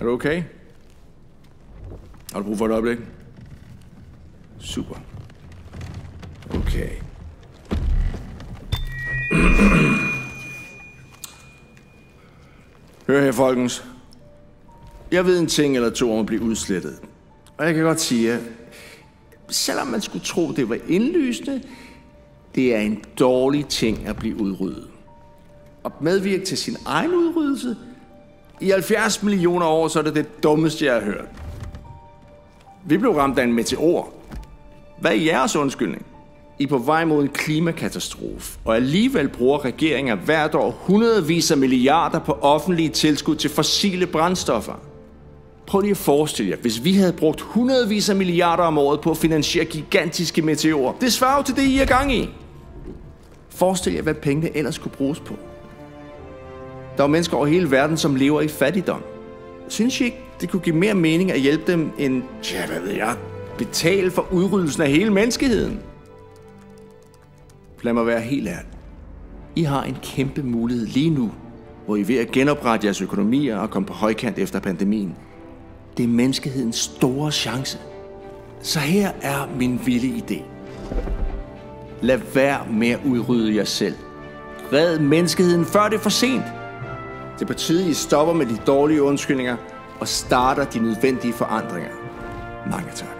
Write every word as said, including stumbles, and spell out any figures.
du okay? Har du brug for et øjeblik? Super. Okay. Hør her, folkens. Jeg ved en ting eller to om at blive udslettet. Og jeg kan godt sige, at selvom man skulle tro, det var indlysende, det er en dårlig ting at blive udryddet. Og medvirke til sin egen udryddelse? I halvfjerds millioner år, så er det det dummeste, jeg har hørt. Vi blev ramt af en meteor. Hvad er jeres undskyldning? I er på vej mod en klimakatastrofe, og alligevel bruger regeringer hvert år hundredvis af milliarder på offentlige tilskud til fossile brændstoffer. Prøv lige at forestille jer, hvis vi havde brugt hundredvis af milliarder om året på at finansiere gigantiske meteorer. Det svarer jo til det, I er gang i. Forestil jer, hvad pengene ellers kunne bruges på. Der er mennesker over hele verden, som lever i fattigdom. Synes I ikke, det kunne give mere mening at hjælpe dem end, ja, hvad ved jeg, betale for udryddelsen af hele menneskeheden? Lad mig være helt ærlig. I har en kæmpe mulighed lige nu, hvor I er ved at genoprette jeres økonomier og komme på højkant efter pandemien. Det er menneskehedens store chance. Så her er min vilde idé. Lad være med at udrydde jer selv. Red menneskeheden, før det er for sent. Det er på tide, I stopper med de dårlige undskyldninger og starter de nødvendige forandringer. Mange tak.